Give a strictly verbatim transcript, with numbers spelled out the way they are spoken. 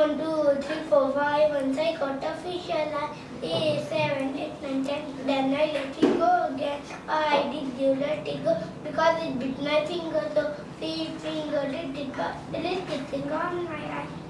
one, two, three, four, five. Once I got a fish alive. Eight, seven, eight, nine, ten. Then I let it go again. I did you let it go because it bit my finger. So three finger did it, but it is sitting on my eye.